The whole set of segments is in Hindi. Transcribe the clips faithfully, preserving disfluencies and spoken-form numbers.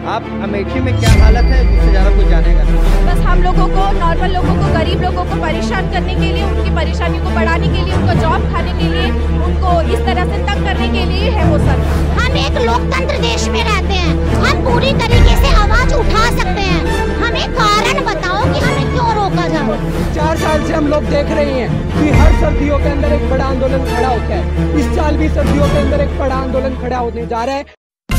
आप अमेठी में क्या हालत है उससे ज़्यादा कुछ जानेगा। बस हम लोगों को, नॉर्मल लोगों को, गरीब लोगों को परेशान करने के लिए, उनकी परेशानी को बढ़ाने के लिए, उनको जॉब खाने के लिए, उनको इस तरह से तंग करने के लिए है वो सर। हम एक लोकतंत्र देश में रहते हैं, हम पूरी तरीके से आवाज उठा सकते हैं। हमें कारण बताओ कि हमें क्यों रोका जा रहा है। चार साल से हम लोग देख रहे हैं कि हर सर्दियों के अंदर एक बड़ा आंदोलन खड़ा होता है। इस साल भी सर्दियों के अंदर एक बड़ा आंदोलन खड़ा होने जा रहा है।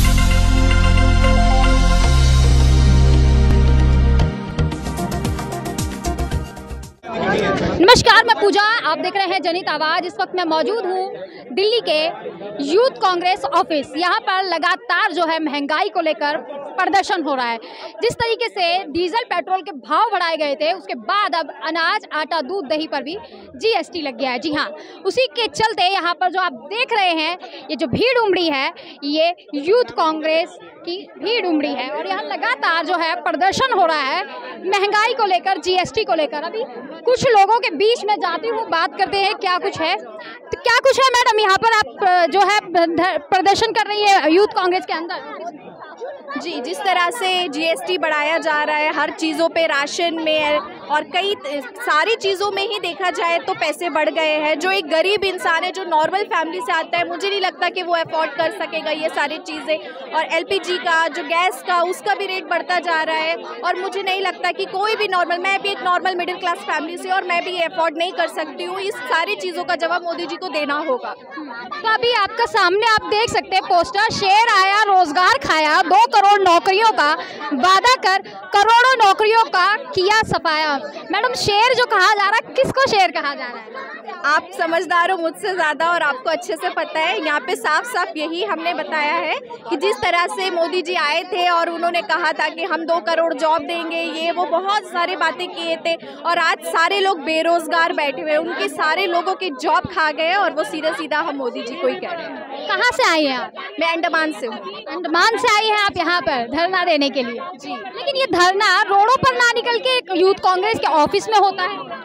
नमस्कार, मैं पूजा, आप देख रहे हैं जनित आवाज। इस वक्त मैं मौजूद हूँ दिल्ली के यूथ कांग्रेस ऑफिस। यहाँ पर लगातार जो है महंगाई को लेकर प्रदर्शन हो रहा है। जिस तरीके से डीजल पेट्रोल के भाव बढ़ाए गए थे, उसके बाद अब अनाज, आटा, दूध, दही पर भी जीएसटी लग गया है। जी हाँ, उसी के चलते यहाँ पर जो आप देख रहे हैं, ये जो भीड़ उमड़ी है, ये यूथ कांग्रेस की भीड़ उमड़ी है और यहाँ लगातार जो है प्रदर्शन हो रहा है महंगाई को लेकर, जीएसटी को लेकर। अभी कुछ लोगों के बीच में जाती हूँ, बात करते हैं क्या कुछ है। तो क्या कुछ है मैडम, यहाँ पर आप जो है प्रदर्शन कर रही है यूथ कांग्रेस के अंदर? जी, जिस तरह से जीएसटी बढ़ाया जा रहा है हर चीज़ों पे, राशन में और कई सारी चीज़ों में ही देखा जाए तो पैसे बढ़ गए हैं। जो एक गरीब इंसान है, जो नॉर्मल फैमिली से आता है, मुझे नहीं लगता कि वो अफोर्ड कर सकेगा ये सारी चीज़ें। और एलपीजी का, जो गैस का, उसका भी रेट बढ़ता जा रहा है और मुझे नहीं लगता कि कोई भी नॉर्मल, मैं भी एक नॉर्मल मिडिल क्लास फैमिली से और मैं भी ये अफोर्ड नहीं कर सकती हूँ। इस सारी चीज़ों का जवाब मोदी जी को देना होगा। तो अभी आपका सामने आप देख सकते हैं पोस्टर, शेर आया रोजगार खाया, दो करोड़ नौकरियों का वादा कर करोड़ों नौकरियों का किया सफाया। मैडम, शेर जो कहा जा रहा है, किसको शेर कहा जा रहा है? आप समझदार हो मुझसे ज़्यादा और आपको अच्छे से पता है। यहाँ पे साफ साफ यही हमने बताया है कि जिस तरह से मोदी जी आए थे और उन्होंने कहा था कि हम दो करोड़ जॉब देंगे, ये वो बहुत सारी बातें किए थे और आज सारे लोग बेरोजगार बैठे हुए, उनके सारे लोगों की जॉब खा गए और वो सीधा सीधा हम मोदी जी को ही कह रहे हैं। कहाँ से आई हैं आप? मैं अंडमान से हूँ। अंडमान से आई हैं आप यहाँ पर धरना देने के लिए? जी। लेकिन ये धरना रोडों पर ना निकल के यूथ कांग्रेस के ऑफिस में होता है?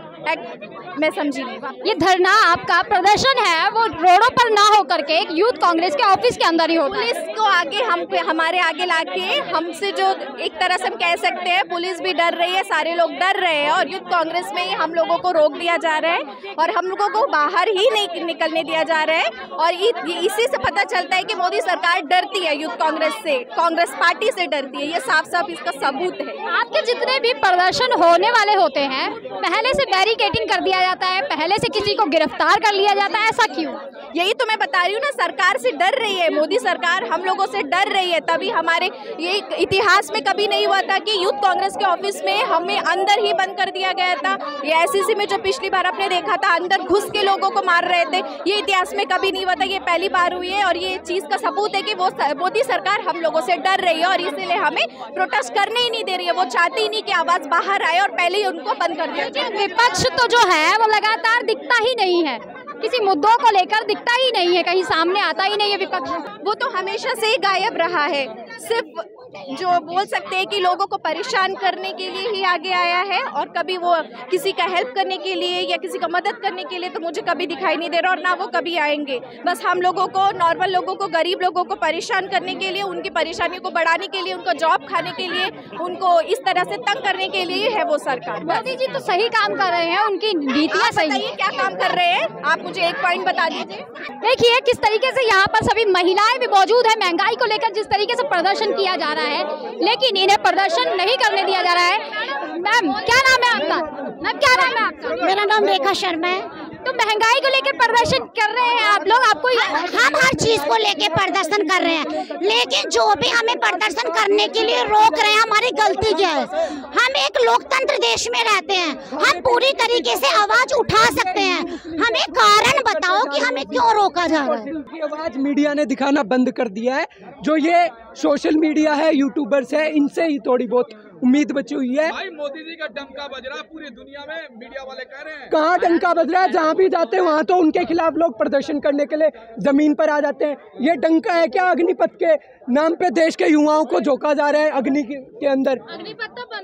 मैं समझी नहीं। ये धरना आपका प्रदर्शन है वो रोडों पर ना हो करके यूथ कांग्रेस के ऑफिस के अंदर ही होता है। पुलिस को आगे हम हमारे आगे लाके हमसे जो एक तरह से हम कह सकते हैं, पुलिस भी डर रही है, सारे लोग डर रहे हैं और यूथ कांग्रेस में ही हम लोगों को रोक दिया जा रहा है और हम लोगों को बाहर ही नहीं निकलने दिया जा रहा है। और इसी से पता चलता है कि मोदी सरकार डरती है यूथ कांग्रेस से, कांग्रेस पार्टी से डरती है। ये साफ साफ इसका सबूत है। आपके जितने भी प्रदर्शन होने वाले होते हैं, पहले से बैरिकेडिंग कर दिया जाता है, पहले से किसी को गिरफ्तार कर लिया जाता है, ऐसा क्यों? यही तो मैं बता रही हूँ ना, सरकार से डर रही है, मोदी सरकार हम लोगों से डर रही है। तभी हमारे ये इतिहास में कभी नहीं हुआ था कि यूथ कांग्रेस के ऑफिस में हमें अंदर ही बंद कर दिया गया था। ये एससीसी में जो पिछली बार आपने देखा था, अंदर घुस के लोगों को मार रहे थे, ये इतिहास में कभी नहीं हुआ था, ये पहली बार हुई है। और ये चीज का सबूत है कि वो मोदी सरकार हम लोगों से डर रही है और इसीलिए हमें प्रोटेस्ट करने ही नहीं दे रही है। वो चाहती ही नहीं कि आवाज बाहर आए और पहले ही उनको बंद कर दिया जाए। विपक्ष तो जो है वो लगातार दिखता ही नहीं है, किसी मुद्दों को लेकर दिखता ही नहीं है, कहीं सामने आता ही नहीं है विपक्ष। वो तो हमेशा से ही गायब रहा है, सिर्फ जो बोल सकते हैं कि लोगों को परेशान करने के लिए ही आगे आया है और कभी वो किसी का हेल्प करने के लिए या किसी का मदद करने के लिए तो मुझे कभी दिखाई नहीं दे रहा और ना वो कभी आएंगे। बस हम लोगों को, नॉर्मल लोगों को, गरीब लोगों को परेशान करने के लिए, उनकी परेशानियों को बढ़ाने के लिए, उनको जॉब खाने के लिए, उनको इस तरह से तंग करने के लिए है वो सरकार। मोदी जी तो सही काम कर रहे हैं, उनकी नीतियाँ सही है। क्या काम कर रहे हैं आप मुझे एक पॉइंट बता दीजिए। देखिए किस तरीके से यहाँ पर सभी महिलाएं भी मौजूद है। महंगाई को लेकर जिस तरीके से प्रदर्शन किया जा रहा है, लेकिन इन्हें प्रदर्शन नहीं करने दिया जा रहा है। मैम, क्या नाम है आपका? मैम, क्या नाम है आपका? मेरा नाम रेखा शर्मा है। तो महंगाई को लेकर प्रदर्शन कर रहे हैं आप लोग, आपको हम हर चीज को लेके प्रदर्शन कर रहे हैं, लेकिन जो भी हमें प्रदर्शन करने के लिए रोक रहे हैं, हमारी गलती क्या है? हम एक लोकतंत्र देश में रहते हैं, हम पूरी तरीके से आवाज उठा सकते हैं। हमें कारण बताओ कि हमें क्यों रोका जा रहा है। उनकी आवाज मीडिया ने दिखाना बंद कर दिया है। जो ये सोशल मीडिया है, यूट्यूबर्स है, इनसे ही थोड़ी बहुत उम्मीद बची हुई है। भाई मोदी जी का डंका बज रहा है पूरी दुनिया में, मीडिया वाले कह रहे हैं। कहाँ डंका बज रहा है? जहाँ भी जाते हैं वहाँ तो उनके खिलाफ लोग प्रदर्शन करने के लिए जमीन पर आ जाते हैं। ये डंका है क्या? अग्निपथ के नाम पे देश के युवाओं को झोंका जा रहा है अग्नि के अंदर। अग्निपथ तो बंद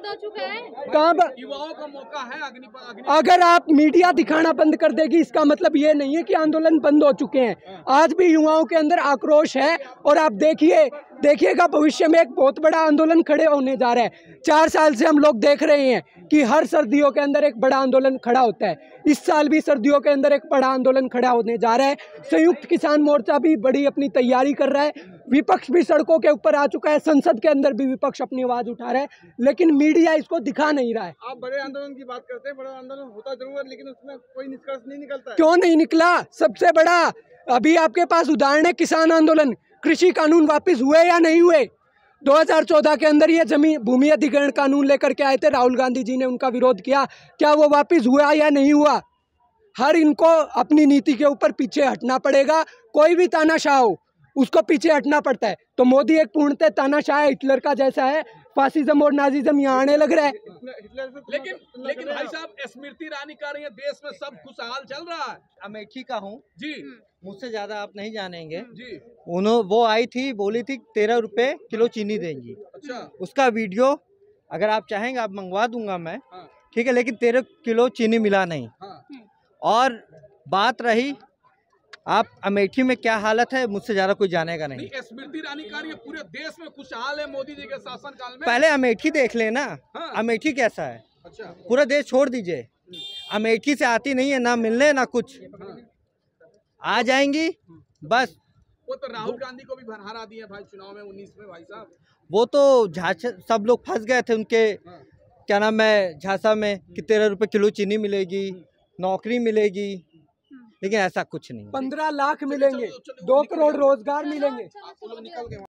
हो चुके हैं। कहाँ ब- युवाओं का मौका है अग्नि अग्नि अगर आप मीडिया दिखाना बंद कर देगी इसका मतलब ये नहीं है कि आंदोलन बंद हो चुके हैं। आज भी युवाओं के अंदर आक्रोश है और आप देखिए देखिएगा भविष्य में एक बहुत बड़ा आंदोलन खड़े होने जा रहा है। चार साल से हम लोग देख रहे हैं कि हर सर्दियों के अंदर एक बड़ा आंदोलन खड़ा होता है। इस साल भी सर्दियों के अंदर एक बड़ा आंदोलन खड़ा होने जा रहा है। संयुक्त किसान मोर्चा भी बड़ी अपनी तैयारी कर रहा है, विपक्ष भी सड़कों के ऊपर आ चुका है, संसद के अंदर भी विपक्ष अपनी आवाज उठा रहा है, लेकिन मीडिया इसको दिखा नहीं रहा है। आप बड़े आंदोलन की बात करते हैं, बड़ा आंदोलन होता जरूर है लेकिन उसमें कोई निष्कर्ष नहीं निकलता है। क्यों नहीं निकला? सबसे बड़ा अभी आपके पास उदाहरण है किसान आंदोलन। कृषि कानून वापस हुए या नहीं हुए? दो हज़ार चौदह के अंदर ये जमीन भूमि अधिग्रहण कानून लेकर के आए थे, राहुल गांधी जी ने उनका विरोध किया, क्या वो वापस हुआ या नहीं हुआ? हर इनको अपनी नीति के ऊपर पीछे हटना पड़ेगा। कोई भी तानाशाह हो उसको पीछे हटना पड़ता है। तो मोदी एक पूर्णतः तानाशाह है, हिटलर का जैसा है। फासिज्म और नाजिज्म यहाँ आने लग रहा है। लेकिन लेकिन भाई साहब स्मृति ईरानी कह रही है देश में सब खुशहाल चल रहा है। अमेठी का हूँ, जी मुझसे ज्यादा आप नहीं जानेंगे। जी उन्होंने वो आई थी, बोली थी तेरह रुपए किलो चीनी देंगी। अच्छा उसका वीडियो अगर आप चाहेंगे आप मंगवा दूंगा मैं, हाँ। ठीक है, लेकिन तेरह किलो चीनी मिला नहीं। हाँ। और बात रही आप अमेठी में क्या हालत है, मुझसे ज्यादा कोई जानेगा नहीं। नहीं स्मृति ईरानी कह रही है पूरे देश में खुशहाल है मोदी जी के शासन काल में। पहले अमेठी देख लेना। हाँ। अमेठी कैसा है? अच्छा पूरा देश छोड़ दीजिए, अमेठी से आती नहीं है ना मिलने ना कुछ। हाँ। आ जाएंगी बस। वो तो राहुल गांधी को भी हरा दिए भाई चुनाव में उन्नीस में भाई साहब। वो तो झांसा सब लोग फंस गए थे उनके हाँ। क्या नाम है झांसा में कि तेरह रुपए किलो चीनी मिलेगी, नौकरी मिलेगी, लेकिन ऐसा कुछ नहीं। पंद्रह लाख मिलेंगे, दो करोड़ रोजगार मिलेंगे। आप लोग निकल गए।